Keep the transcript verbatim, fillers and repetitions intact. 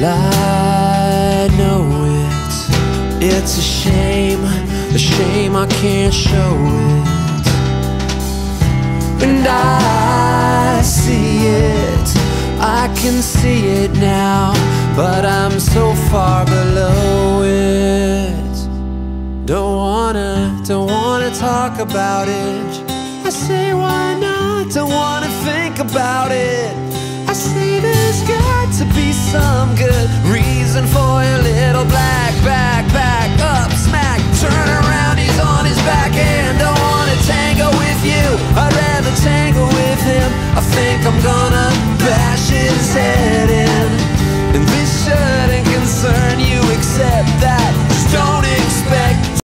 I know it, it's a shame, a shame I can't show it. And I see it, I can see it now, but I'm so far below it. Don't wanna, don't wanna talk about it. I say why not, don't wanna think about it. I say there's got to be some good reason for your little black back, back up, smack, turn around, he's on his back and don't wanna tango with you. I'd rather tango with him. I think I'm gonna bash his head in. And this shouldn't concern you except that